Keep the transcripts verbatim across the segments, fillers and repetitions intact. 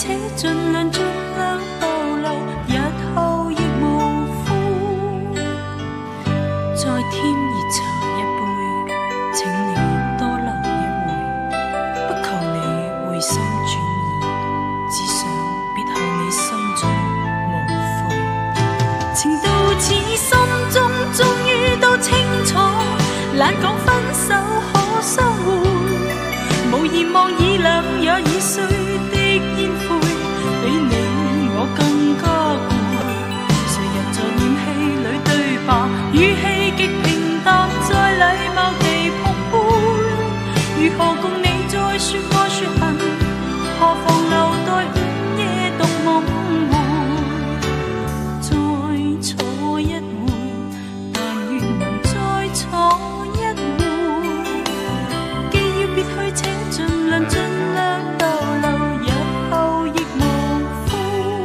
且盡量盡量逗留，日後亦無悔。再添熱茶一杯，請你多留一會，不求你回心轉意，只想別後你心中無悔。情到此心中終於都清楚，懶講分手可相會，無言望已涼也已碎的煙灰，比你我更加攰。誰人在念戲裏對白，語氣極平淡，再禮貌地碰杯。如何共你再說愛說恨，何妨留待午夜獨夢回。再坐一會，但願能再坐一會。既要別去，且盡量盡量逗留，日後亦無悔。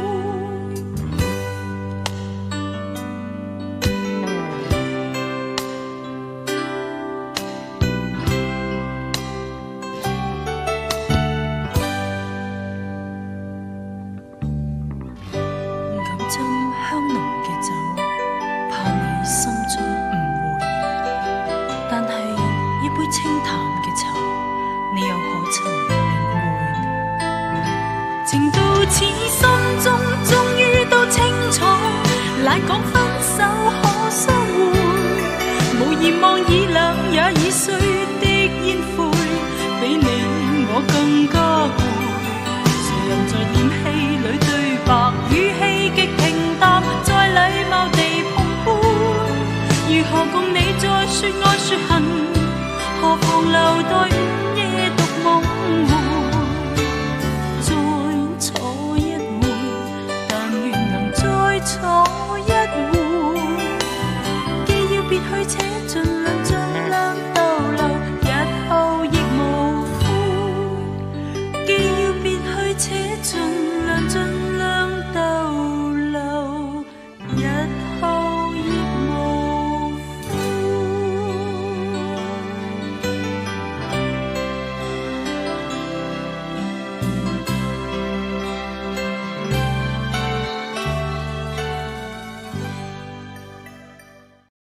唔敢斟香濃嘅酒，怕你心中誤會，但係一杯清淡嘅茶，你又可曾領會？情到此心中終於都清楚，懶講分手可相會，無言望已涼也已碎的煙灰，比你我更加攰。誰人在念戲裏對白，語氣極平淡，再禮貌地碰杯。如何共你再說愛說恨，何妨留待